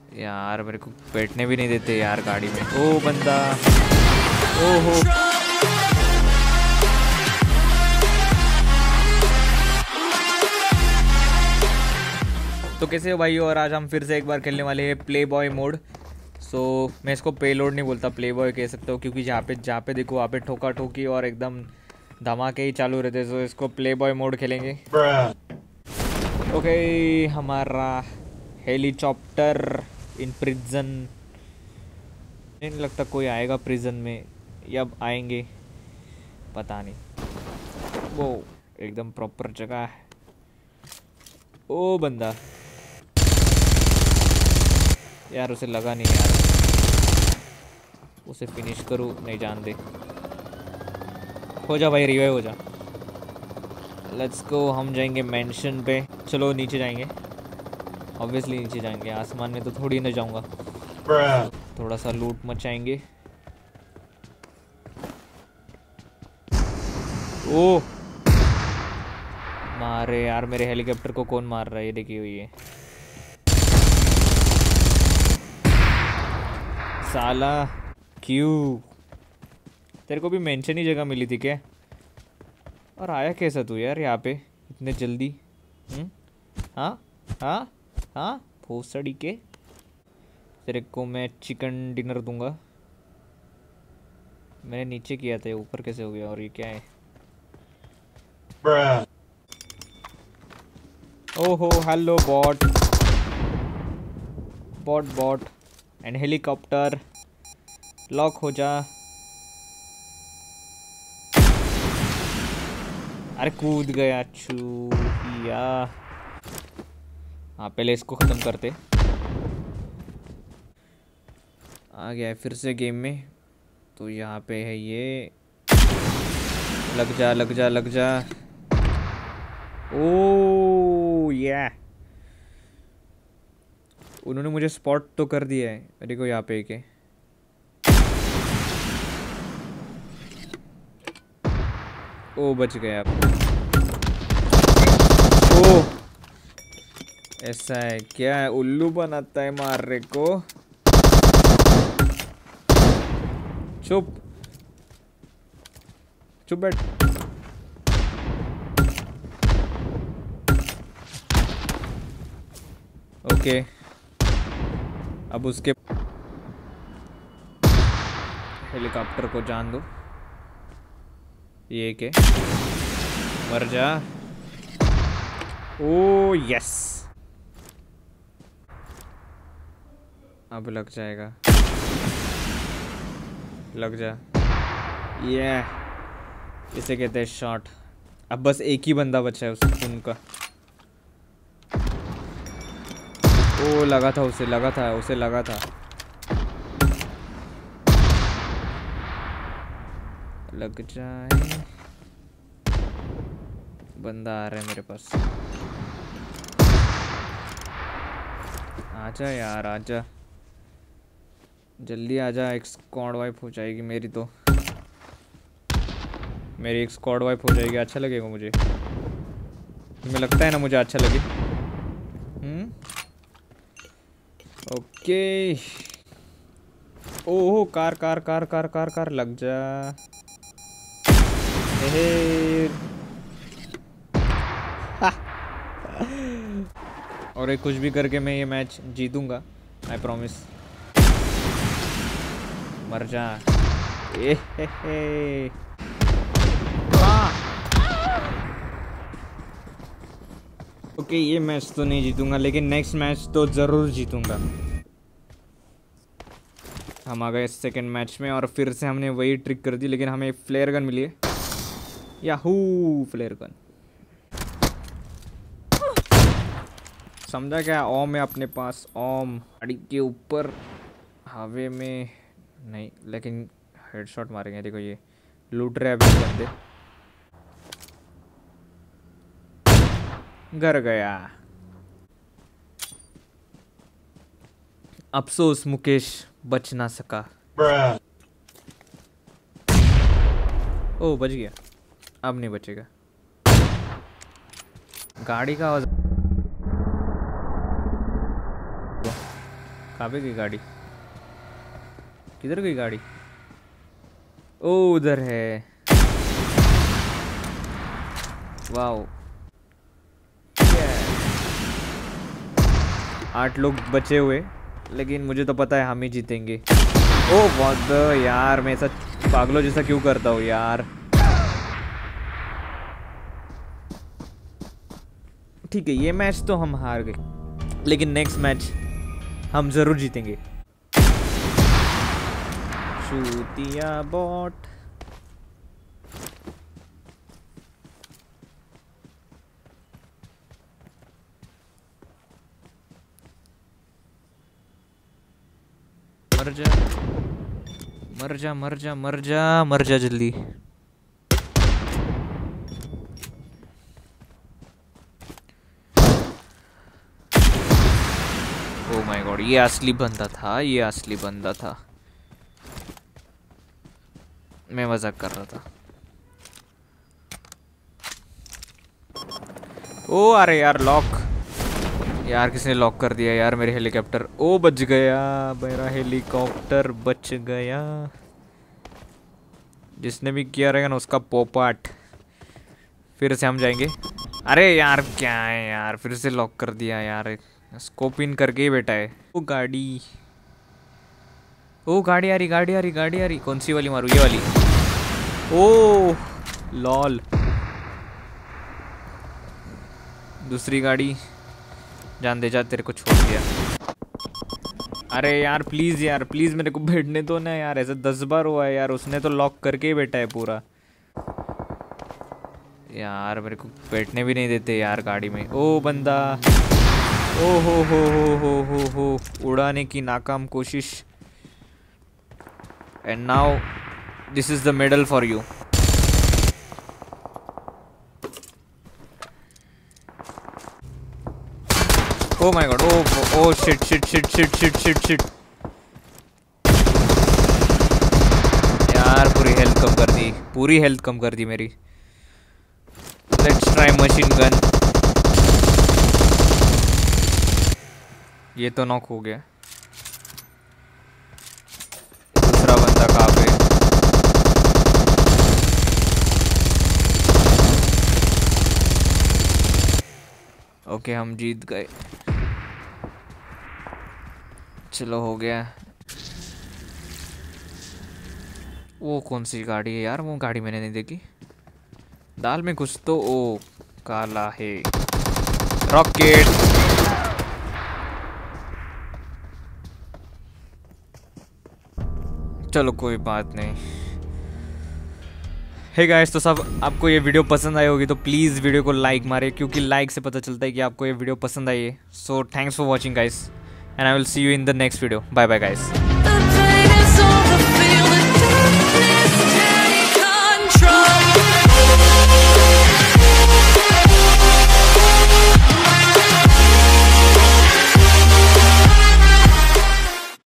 यार मेरे को बैठने भी नहीं देते यार गाड़ी में। ओ बंदा, ओहो। तो कैसे हो भाई? और आज हम फिर से एक बार खेलने वाले हैं प्ले बॉय मोड। सो मैं इसको पेलोड नहीं बोलता, प्ले बॉय कह सकते हो, क्योंकि जहाँ पे देखो वहाँ पे ठोका ठोकी और एकदम धमाके ही चालू रहते। सो इसको प्ले बॉय मोड खेलेंगे। ओके, हमारा हेलीकॉप्टर इन प्रिजन। नहीं लगता कोई आएगा प्रिजन में, या अब आएंगे पता नहीं। वो एकदम प्रॉपर जगह है। ओ बंदा यार, उसे लगा नहीं यार, उसे फिनिश करूँ नहीं, जान दे। हो जा भाई, रिवाइव हो जा। लेट्स गो, हम जाएंगे मेंशन पे। चलो नीचे जाएंगे, ऑब्वियसली नीचे जाएंगे, आसमान में तो थोड़ी ना जाऊंगा। थोड़ा सा लूट मचाएंगे। ओ मारे यार, मेरे हेलीकॉप्टर को कौन मार रहा है? ये देखी हुई है साला। क्यों? तेरे को भी मेंशन ही जगह मिली थी क्या? और आया कैसा तू यार यहाँ पे इतने जल्दी? हाँ हाँ हाँ, भोसड़ी के। तेरे को मैं चिकन डिनर दूंगा। मैंने नीचे किया था, ऊपर कैसे हो गया? और ये क्या है? ओहो, hello bot bot bot and helicopter. Lock हो जा। अरे कूद गया चूहिया। हाँ, पहले इसको ख़त्म करते। आ गया है फिर से गेम में। तो यहाँ पे है ये, लग जा लग जा लग जा। ओ या, उन्होंने मुझे स्पॉट तो कर दिया है। देखो यहाँ पे एक है। ओ बच गया। ओ ऐसा है क्या? है उल्लू बनाता है मारने को। चुप चुप बैठ। ओके, अब उसके हेलीकॉप्टर को जान दो। ये के मर जा। ओ यस, अब लग जाएगा, लग जा। ये इसे कहते हैं शॉट। अब बस एक ही बंदा बचा है उस उनका। ओ लगा था उसे, लगा था उसे, लगा था। लग जाए। बंदा आ रहा है मेरे पास। आजा यार आजा, जल्दी आजा। एक स्क्वाड वाइप हो जाएगी मेरी, तो मेरी एक स्क्वाड वाइप हो जाएगी। अच्छा लगेगा मुझे, तुम्हें लगता है ना मुझे अच्छा लगे? ओके। ओहो, car car car car car car, लग जा। और एक कुछ भी करके मैं ये मैच जीतूंगा, आई प्रॉमिस। मर जा। ओके, ये मैच तो नहीं जीतूंगा, लेकिन नेक्स्ट मैच तो ज़रूर जीतूंगा। हम आ गए सेकेंड मैच में, और फिर से हमने वही ट्रिक कर दी, लेकिन हमें फ्लेयर गन मिली है। Yahoo, flare gun. समझा क्या? ओम है अपने पास, ओम। गाड़ी के ऊपर हवे में नहीं, लेकिन हेडशॉट मारेंगे। देखो ये लूट रहे अभी बंदे। घर गया। अफसोस मुकेश बच ना सका। ओ बच गया, अब नहीं बचेगा। गाड़ी का आवाज। कहाँ पे गई गाड़ी? किधर गई गाड़ी? ओ उधर है। वाओ, 8 लोग बचे हुए, लेकिन मुझे तो पता है हम ही जीतेंगे। ओ बहुत यार, मैं ऐसा पागलों जैसा क्यों करता हूँ यार। ठीक है, ये मैच तो हम हार गए, लेकिन नेक्स्ट मैच हम जरूर जीतेंगे। चूतिया बॉट। मर जा मर जा मर जा मर जा मर जा जल्दी। ओ माय गॉड, ये असली बंदा था, ये असली बंदा था। मैं मजाक कर रहा था। ओ अरे यार लॉक, यार किसने लॉक कर दिया यार मेरे हेलीकॉप्टर। ओ बच गया, मेरा हेलीकॉप्टर बच गया। जिसने भी किया रहेगा ना उसका पोपाट। फिर से हम जाएंगे। अरे यार क्या है यार, फिर से लॉक कर दिया यार, स्कोप इन करके ही बैठा है। ओ गाड़ी, ओ गाड़ी आ रही, गाड़ी आ रही, गाड़ी आ रही। कौन सी वाली मारू? ये वाली। ओ लॉल, दूसरी गाड़ी। जान दे जा, तेरे को छोड़ दिया। अरे यार प्लीज़ यार, प्लीज़ मेरे को बैठने दो ना यार, ऐसे 10 बार हुआ है यार, उसने तो लॉक करके ही बैठा है पूरा। यार मेरे को बैठने भी नहीं देते यार गाड़ी में। ओ बंदा, ओ हो, उड़ाने की नाकाम कोशिश। And now this is the medal for you. Oh my god, oh shit shit shit shit shit shit shit. यार पूरी हेल्थ कम कर दी, पूरी हेल्थ कम कर दी मेरी। Let's try machine gun. ये तो नॉक हो गया। दूसरा बंदा कहाँ पे? ओके हम जीत गए, चलो हो गया। वो कौन सी गाड़ी है यार? वो गाड़ी मैंने नहीं देखी। दाल में कुछ तो ओ काला है। रॉकेट। चलो कोई बात नहीं। हे गाइस, तो सब आपको ये वीडियो पसंद आई होगी तो प्लीज़ वीडियो को लाइक मारे, क्योंकि लाइक से पता चलता है कि आपको ये वीडियो पसंद आई है। So thanks for watching guys, and I will see you in the next video. Bye bye guys.